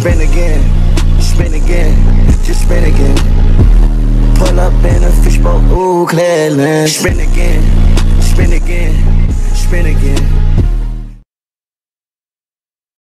spin again, spin again, just spin again. Pull up in a fishbowl, ooh, Clearland. Spin again, spin again.